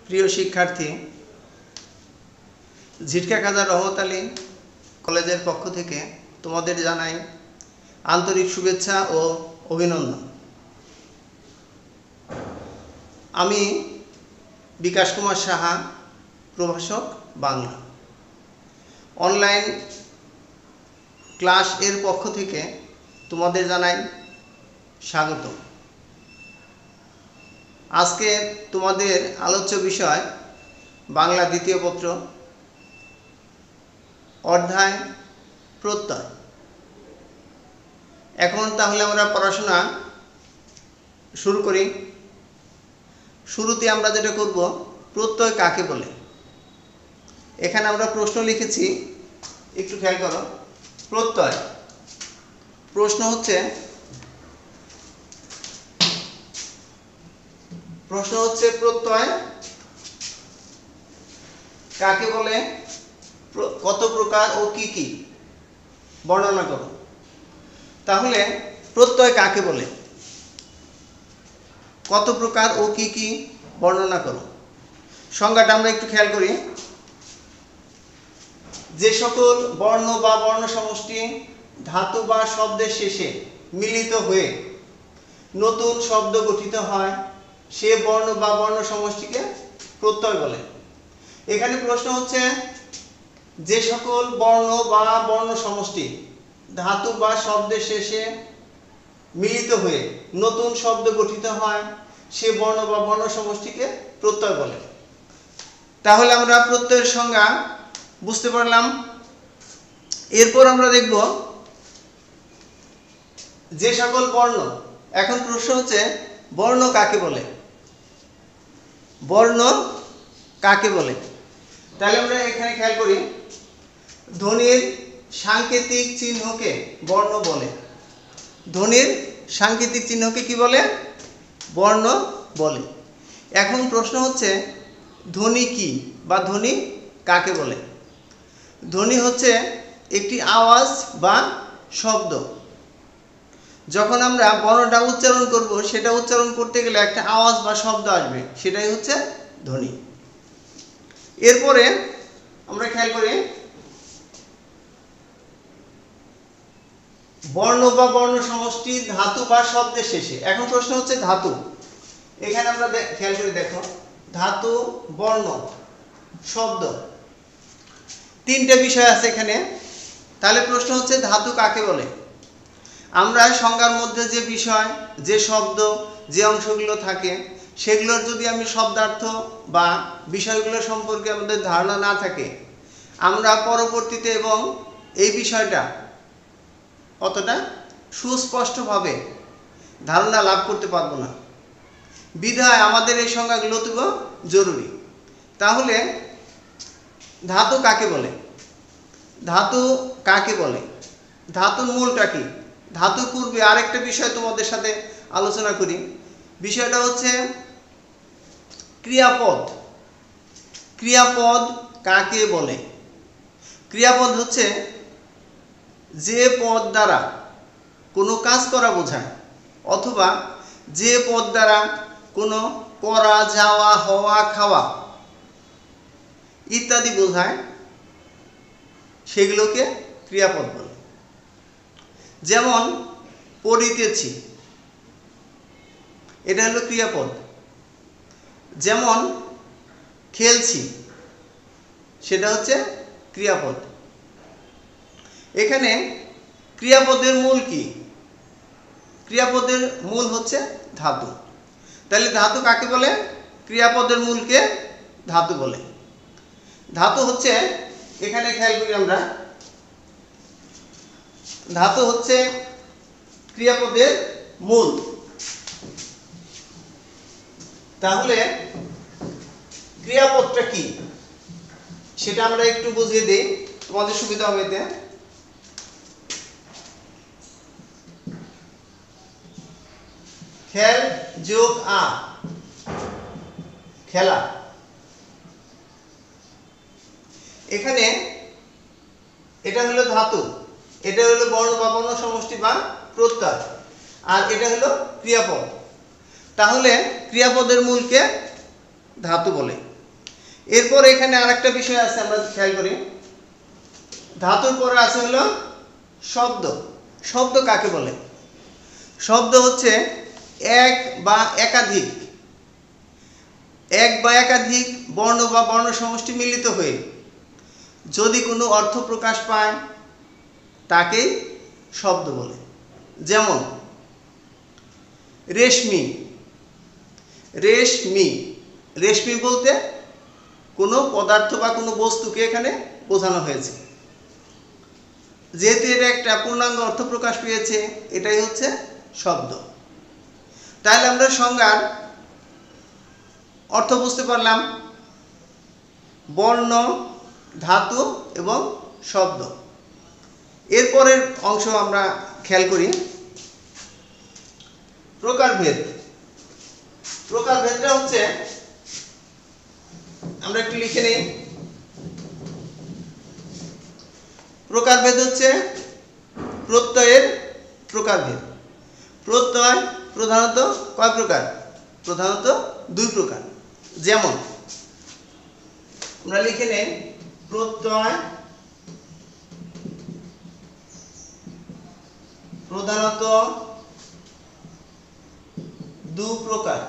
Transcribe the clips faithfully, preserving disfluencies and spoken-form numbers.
প্রিয় শিক্ষার্থী, ঝিটকা খাজা রহমত আলী কলেজের পক্ষ থেকে তোমাদের জানাই আন্তরিক শুভেচ্ছা ও অভিনন্দন। আমি বিকাশ কুমার সাহা, প্রভাষক বাংলা। অনলাইন ক্লাস এর পক্ষ থেকে তোমাদের জানাই স্বাগত। আজকে তোমাদের আলোচ্য বিষয় বাংলা দ্বিতীয় পত্র, অধ্যায় প্রত্যয়। এখন তাহলে আমরা পড়াশোনা শুরু করি। শুরুতে আমরা যেটা করব, প্রত্যয় কাকে বলে। এখানে আমরা প্রশ্ন লিখেছি, একটু খেয়াল করো। প্রত্যয় প্রশ্ন হচ্ছে প্রশ্ন হচ্ছে প্রত্যয় কাকে বলে, কত প্রকার ও কি কি বর্ণনা করো। তাহলে প্রত্যয় কাকে বলে, কত প্রকার ও কি কি বর্ণনা করো। সংজ্ঞাটা আমরা একটু খেয়াল করি। যে সকল বর্ণ বা বর্ণ সমষ্টি ধাতু বা শব্দের শেষে মিলিত হয়ে নতুন শব্দ গঠিত হয়, সে বর্ণ বা বর্ণ সমষ্টিকে প্রত্যয় বলে। এখানে প্রশ্ন হচ্ছে, যে সকল বর্ণ বা বর্ণ সমষ্টি ধাতু বা শব্দের শেষে মিলিত হয়ে নতুন শব্দ গঠিত হয়, সে বর্ণ বা বর্ণ সমষ্টিকে প্রত্যয় বলে। তাহলে আমরা প্রত্যয়ের সংজ্ঞা বুঝতে পারলাম। এরপর আমরা দেখব যে সকল বর্ণ। এখন প্রশ্ন হচ্ছে, বর্ণ কাকে বলে, বর্ণ কাকে বলে। তাহলে আমরা এখানে খেয়াল করি, ধ্বনির সাংকেতিক চিহ্নকে বর্ণ বলে। ধ্বনির সাংকেতিক চিহ্নকে কি বলে, বর্ণ বলে। এখন প্রশ্ন হচ্ছে, ধ্বনি কি বা ধ্বনি কাকে বলে। ধ্বনি হচ্ছে একটি আওয়াজ বা শব্দ। যখন আমরা বর্ণটা উচ্চারণ করব, সেটা উচ্চারণ করতে গেলে একটা আওয়াজ বা শব্দ আসবে, সেটাই হচ্ছে ধ্বনি। এরপরে আমরা খেয়াল করি, বর্ণ বা বর্ণ সমষ্টি ধাতু বা শব্দের শেষে। এখন প্রশ্ন হচ্ছে ধাতু। এখানে আমরা খেয়াল করে দেখো, ধাতু, বর্ণ, শব্দ, তিনটে বিষয় আছে এখানে। তাহলে প্রশ্ন হচ্ছে, ধাতু কাকে বলে। আমরা সংজ্ঞার মধ্যে যে বিষয়, যে শব্দ, যে অংশগুলো থাকে, সেগুলোর যদি আমি শব্দার্থ বা বিষয়গুলো সম্পর্কে আমাদের ধারণা না থাকে, আমরা পরবর্তীতে এবং এই বিষয়টা অতটা সুস্পষ্টভাবে ধারণা লাভ করতে পারবো না। বিধায় আমাদের এই সংজ্ঞাগুলো তো জরুরি। তাহলে ধাতু কাকে বলে, ধাতু কাকে বলে, ধাতুর মূলটা কি। ধাতু পূর্বে আরেকটা বিষয় তোমাদের সাথে আলোচনা করি। বিষয়টা হচ্ছে ক্রিয়াপদ। ক্রিয়াপদ কাকে বলে। ক্রিয়াপদ হচ্ছে যে পদ দ্বারা কোনো কাজ করা বোঝায়, অথবা যে পদ দ্বারা কোনো করা, যাওয়া, হওয়া, খাওয়া ইত্যাদি বোঝায়, সেগুলোকে ক্রিয়াপদ বলে। যেমন পড়িতেছি, এটা হলো ক্রিয়াপদ। যেমন খেলছি, সেটা হচ্ছে ক্রিয়াপদ। এখানে ক্রিয়াপদের মূল কি, ক্রিয়াপদের মূল হচ্ছে ধাতু। তাহলে ধাতু কাকে বলে, ক্রিয়াপদের মূলকে ধাতু বলে। ধাতু হচ্ছে, এখানে খেয়াল করি আমরা, ধাতু হচ্ছে ক্রিয়াপদের মূল। তাহলে ক্রিয়াপদটা কি সেটা আমরা একটু বুঝিয়ে দিই, তোমাদের সুবিধা হবে এতে। খেল যোগ আ, খেলা। এখানে এটা হলো ধাতু, এটা হলো বর্ণ বা বর্ণ সমষ্টি বা প্রত্যয়, আর এটা হলো ক্রিয়াপদ। তাহলে ক্রিয়াপদের মূলকে ধাতু বলে। এরপর এখানে আরেকটা বিষয় আছে, আমরা খেয়াল করি, ধাতুর পরে আছে হলো শব্দ। শব্দ কাকে বলে? শব্দ হচ্ছে এক বা একাধিক এক বা একাধিক বর্ণ বা বর্ণ সমষ্টি মিলিত হয়ে যদি কোনো অর্থ প্রকাশ পায় তাকেই শব্দ বলে। যেমন রেশমি, রেশমি রেশমি বলতে কোনো পদার্থ বা কোনো বস্তুকে এখানে বোঝানো হয়েছে। যেহেতু এটা একটা পূর্ণাঙ্গ অর্থ প্রকাশ পেয়েছে, এটাই হচ্ছে শব্দ। তাহলে আমরা সংজ্ঞার অর্থ বুঝতে পারলাম, বর্ণ, ধাতু এবং শব্দ। এরপরের অংশ আমরা খেয়াল করি, প্রকারভেদ। প্রকারভেদটা হচ্ছে, আমরা একটু লিখে নিই, প্রকারভেদ হচ্ছে প্রত্যয়ের প্রকারভেদ। প্রত্যয় প্রধানত কয় প্রকার? প্রধানত দুই প্রকার। যেমন আমরা লিখে নেই, প্রত্যয় প্রধানত দু প্রকার,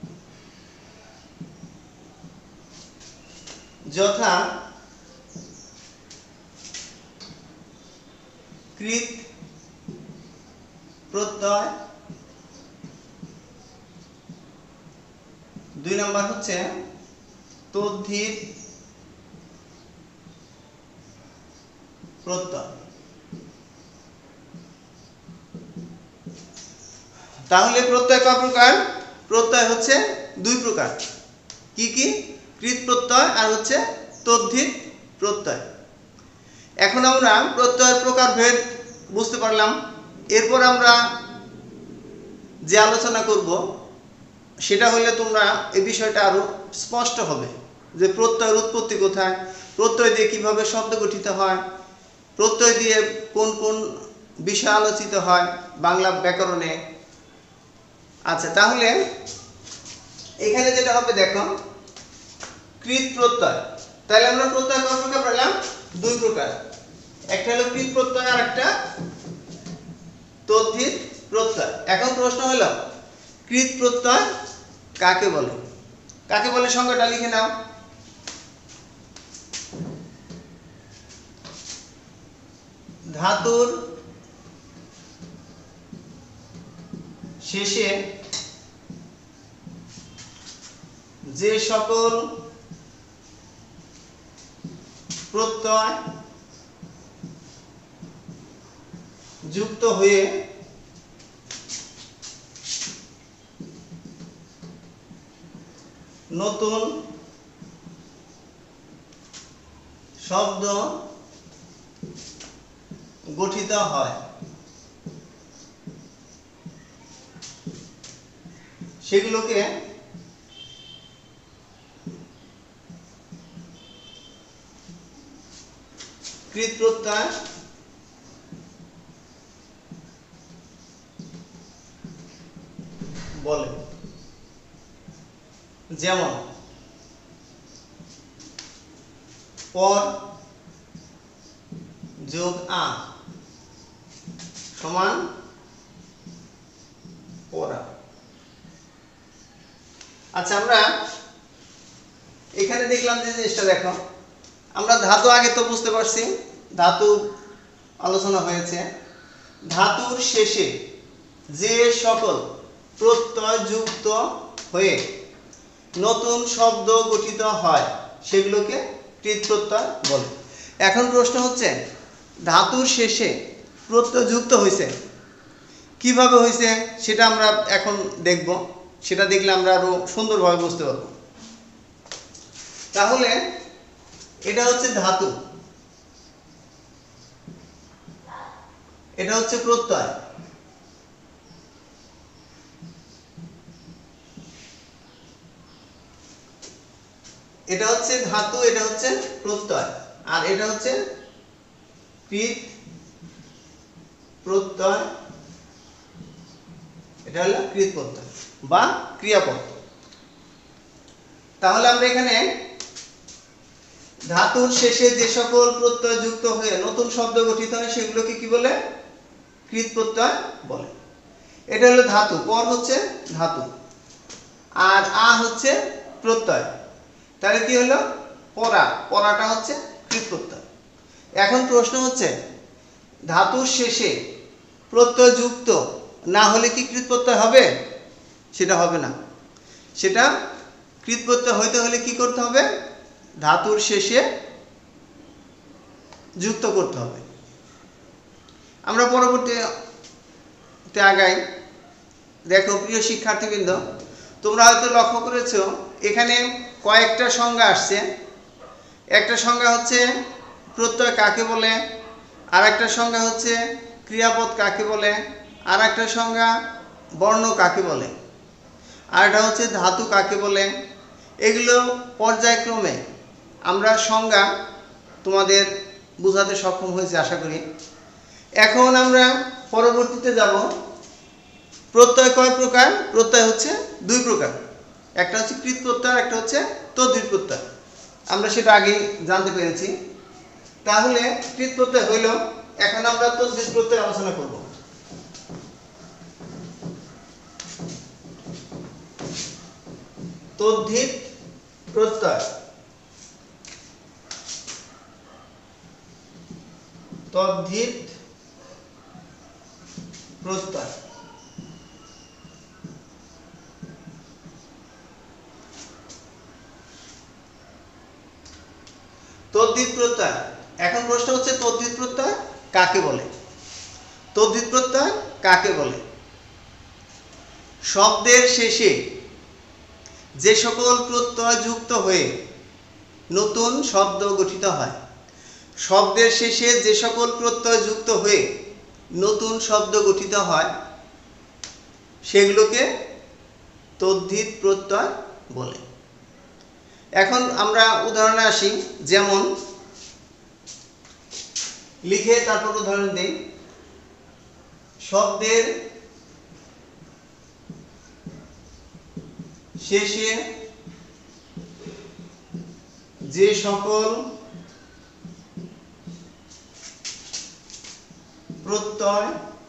যথা কৃত প্রত্যয়, দুই নম্বর হচ্ছে তদ্ধিত প্রত্যয়। তাহলে প্রত্যয় কয় প্রকার? প্রত্যয় হচ্ছে দুই প্রকার। কি কি? কৃত প্রত্যয় আর হচ্ছে তদ্ধিত প্রত্যয়। এখন আমরা প্রত্যয়ের প্রকারভেদ বুঝতে পারলাম। এরপর আমরা যে আলোচনা করব সেটা হলে তোমরা এই বিষয়টা আরো স্পষ্ট হবে, যে প্রত্যয়ের উৎপত্তি কোথায়, প্রত্যয় দিয়ে কিভাবে শব্দ গঠিত হয়, প্রত্যয় দিয়ে কোন কোন বিষয় আলোচিত হয় বাংলা ব্যাকরণে। আচ্ছা, তাহলে এখানে যেটা হবে দেখো, কৃত প্রত্যয়। তাহলে আমরা প্রত্যয় কয় প্রকার পেলাম? দুই প্রকার। একটা হলো কৃত প্রত্যয় আর একটা তদ্ধিত প্রত্যয়। এখন প্রশ্ন হলো, কৃত প্রত্যয় কাকে বলে? কাকে বলে সংজ্ঞাটা লিখে নাও। ধাতুর শেষে যে সকল প্রত্যয় যুক্ত হয়ে নতুন শব্দ গঠিত হয়, সেগুলোকে কৃত প্রত্যয় বলে। যেমন পর যোগ আ সমান পরা। আচ্ছা, আমরা এখানে দেখলাম যে জিনিসটা দেখো, আমরা ধাতু আগে তো বুঝতে পারছি, ধাতু আলোচনা হয়েছে। ধাতুর শেষে যে সকল প্রত্যয় যুক্ত হয়ে নতুন শব্দ গঠিত হয় সেগুলোকে কৃত প্রত্যয় বলে। এখন প্রশ্ন হচ্ছে, ধাতুর শেষে প্রত্যয় যুক্ত হয়েছে, কিভাবে হয়েছে সেটা আমরা এখন দেখব। সেটা দেখলে আমরা আরো সুন্দরভাবে বুঝতে পারব। তাহলে এটা হচ্ছে ধাতু, এটা হচ্ছে প্রত্যয়। এটা হচ্ছে ধাতু, এটা হচ্ছে প্রত্যয়, আর এটা হচ্ছে কৃত প্রত্যয়, এটা হলো কৃত প্রত্যয় বা ক্রিয়াপদ। তাহলে আমরা এখানে ধাতুর শেষে যে সকল প্রত্যয় যুক্ত হয়ে নতুন শব্দ গঠিত হয় সেগুলোকে কি বলে? কৃৎ প্রত্যয় বলে। এটা হলো ধাতু, পর হচ্ছে ধাতু, আর আ হচ্ছে প্রত্যয়। তাহলে কি হলো? পরা, পরাটা হচ্ছে কৃৎ প্রত্যয়। এখন প্রশ্ন হচ্ছে ধাতুর শেষে প্রত্যয় যুক্ত না হলে কি কৃৎ প্রত্যয় হবে? সেটা হবে না। সেটা কৃৎ প্রত্যয় হইতে হলে কি করতে হবে? ধাতুর শেষে যুক্ত করতে হবে। আমরা পরবর্তীতে আগাই। দেখো প্রিয় শিক্ষার্থীবৃন্দ, তোমরা হয়তো লক্ষ্য করেছো এখানে কয়েকটা সংজ্ঞা আসছে। একটা সংজ্ঞা হচ্ছে প্রত্যয় কাকে বলে, আর একটা সংজ্ঞা হচ্ছে ক্রিয়াপদ কাকে বলে, আর একটা সংজ্ঞা বর্ণ কাকে বলে, আর এটা হচ্ছে ধাতু কাকে বলে। এগুলো পর্যায়ক্রমে আমরা সংজ্ঞা তোমাদের বোঝাতে সক্ষম হয়েছে আশা করি। এখন আমরা পরবর্তীতে যাব। প্রত্যয় কয় প্রকার? প্রত্যয় হচ্ছে দুই প্রকার, একটা হচ্ছে কৃৎ প্রত্যয়, একটা হচ্ছে তদ্ধিত প্রত্যয়। আমরা সেটা আগেই জানতে পেরেছি। তাহলে কৃৎ প্রত্যয় হইল, এখন আমরা তদ্ধিত প্রত্যয় আলোচনা করব। তদ্ধিত প্রত্যয়, তদ্ধিত প্রত্যয়। তদ্ধিত প্রত্যয়, এখন প্রশ্ন হচ্ছে তদ্ধিত প্রত্যয় কাকে বলে? তদ্ধিত প্রত্যয় কাকে বলে? শব্দের শেষে যে সকল প্রত্যয় যুক্ত হয়ে নতুন শব্দ গঠিত হয়। শব্দের শেষে যে সকল প্রত্যয় যুক্ত হয়ে নতুন শব্দ গঠিত হয় সেগুলোকে তদ্ধিত প্রত্যয় বলে। এখন আমরা উদাহরণে আসি। যেমন লিখে তারপর উদাহরণ দিই। শব্দের শেষে যে সকল প্রত্যয়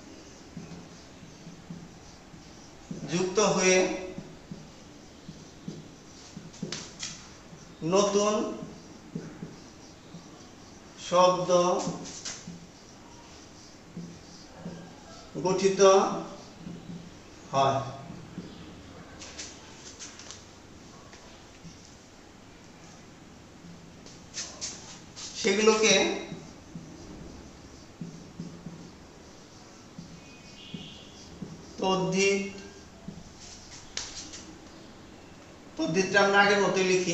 যুক্ত হয়ে নতুন শব্দ গঠিত হয় সেগুলোকে তদ্ধিত, তদ্ধিতটা আমরা আগের মতোই লিখি।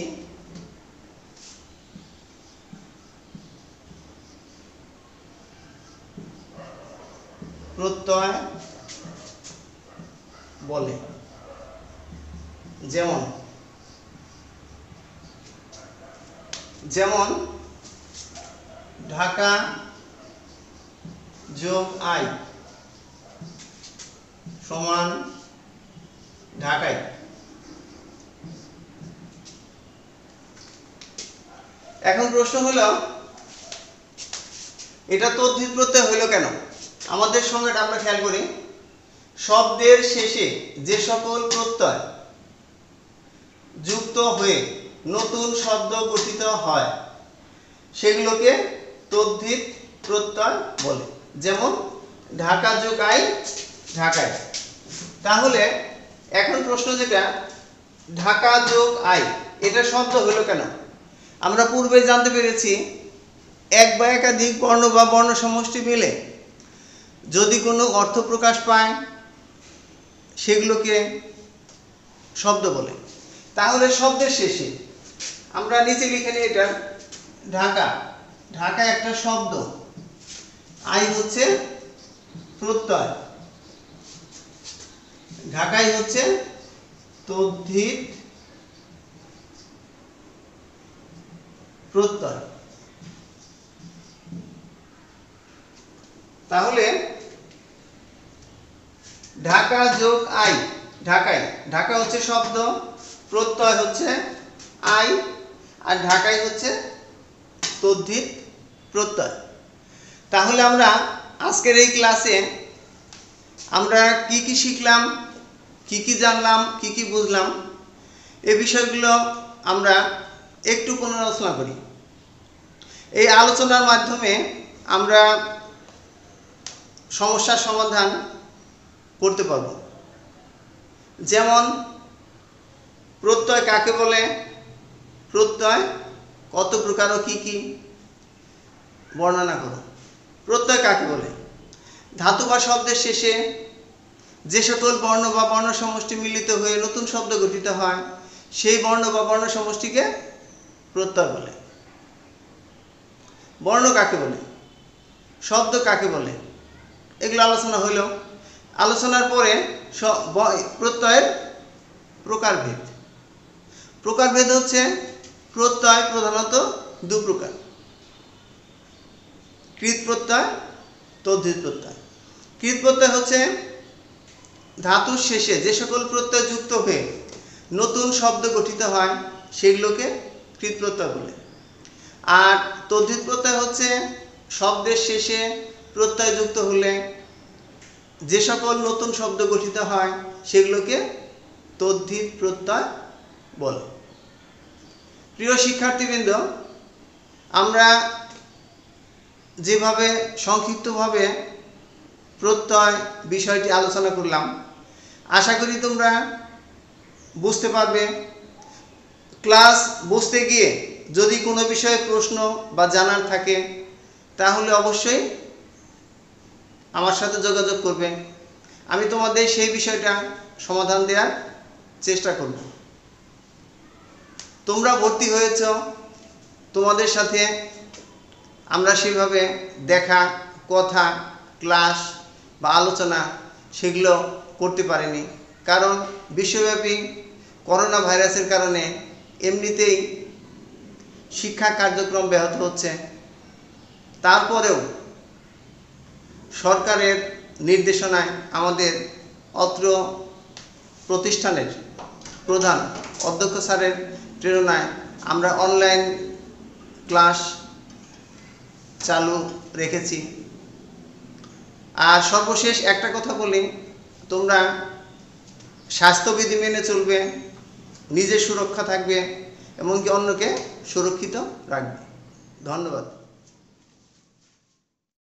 প্রত্যয় বলে। যেমন যেমন ঢাকা যোগ আই সমান ঢাকায়। এখন প্রশ্ন হলো এটা তদ্ধিত প্রত্যয় হইল কেন? আমাদের সংজ্ঞাটা আমরা খেয়াল করি। শব্দের শেষে যে সকল প্রত্যয় যুক্ত হয়ে নতুন শব্দ গঠিত হয় সেগুলোকে তদ্ধিত প্রত্যয় বলে। যেমন ঢাকা যোগ আই ঢাকায়। তাহলে এখন প্রশ্ন যেটা, ঢাকা যোগ আই এটা শব্দ হলো কেন? আমরা পূর্বে জানতে পেরেছি এক বা একাধিক বর্ণ বা বর্ণ সমষ্টি মিলে যদি কোনো অর্থ প্রকাশ পায় সেগুলোকে শব্দ বলে। তাহলে শব্দের শেষে আমরা নিচে লিখে নিই এটা ঢাকা, ঢাকা একটা শব্দ, আই হচ্ছে প্রত্যয়, ঢাকাই হচ্ছে তদ্ধিত প্রত্যয়। তাহলে ঢাকা যোগ আই ঢাকাই, ঢাকা হচ্ছে শব্দ, প্রত্যয় হচ্ছে আই, আর ঢাকাই হচ্ছে তদ্ধিত প্রত্যয়। তাহলে আমরা আজকের এই ক্লাসে আমরা কি কি শিখলাম, কি কি জানলাম, কি কি বুঝলাম, এই বিষয়গুলো আমরা একটু পুনরালোচনা করি। এই আলোচনার মাধ্যমে আমরা সমস্যার সমাধান করতে পারব। যেমন প্রত্যয় কাকে বলে, প্রত্যয় কত প্রকার ও কি কি, বর্ণনা করো। প্রত্যয় কাকে বলে? ধাতু বা শব্দের শেষে যে সকল বর্ণ বা বর্ণ সমষ্টি মিলিত হয়ে নতুন শব্দ গঠিত হয় সেই বর্ণ বা বর্ণ সমষ্টিকে প্রত্যয় বলে। বর্ণ কাকে বলে, শব্দ কাকে বলে, এগুলো আলোচনা হইল। আলোচনার পরে প্রত্যয়ের প্রকারভেদ। প্রকারভেদ হচ্ছে প্রত্যয় প্রধানত দু প্রকার, কৃৎ প্রত্যয়, তদ্ধিত প্রত্যয়। কৃৎ প্রত্যয় হচ্ছে ধাতুর শেষে যে সকল প্রত্যয় যুক্ত হয়ে নতুন শব্দ গঠিত হয় সেগুলোকে কৃৎ প্রত্যয় বলে। আর তদ্ধিত প্রত্যয় হচ্ছে শব্দের শেষে প্রত্যয় যুক্ত হলে যে সকল নতুন শব্দ গঠিত হয় সেগুলোকে তদ্ধিত প্রত্যয় বলে। প্রিয় শিক্ষার্থীবৃন্দ, আমরা যেভাবে সংক্ষিপ্তভাবে প্রত্যয় বিষয়টি আলোচনা করলাম, আশা করি তোমরা বুঝতে পারবে। ক্লাস বুঝতে গিয়ে যদি কোনো বিষয়ে প্রশ্ন বা জানার থাকে তাহলে অবশ্যই আমার সাথে যোগাযোগ করবে, আমি তোমাদের সেই বিষয়টা সমাধান দেওয়ার চেষ্টা করব। তোমরা ভর্তি হয়েছ, তোমাদের সাথে আমরা সেভাবে দেখা, কথা, ক্লাস বা আলোচনা সেগুলো করতে পারিনি, কারণ বিশ্বব্যাপী করোনা ভাইরাসের কারণে এমনিতেই শিক্ষা কার্যক্রম ব্যাহত হচ্ছে। তারপরেও সরকারের নির্দেশনায় আমাদের অত্র প্রতিষ্ঠানের প্রধান অধ্যক্ষ স্যারের প্রেরণায় আমরা অনলাইন ক্লাস চালু রেখেছি। আর সর্বশেষ একটা কথা বলি, তোমরা স্বাস্থ্যবিধি মেনে চলবে, নিজের সুরক্ষা থাকবে, এমনকি অন্যকে সুরক্ষিত রাখবে। ধন্যবাদ।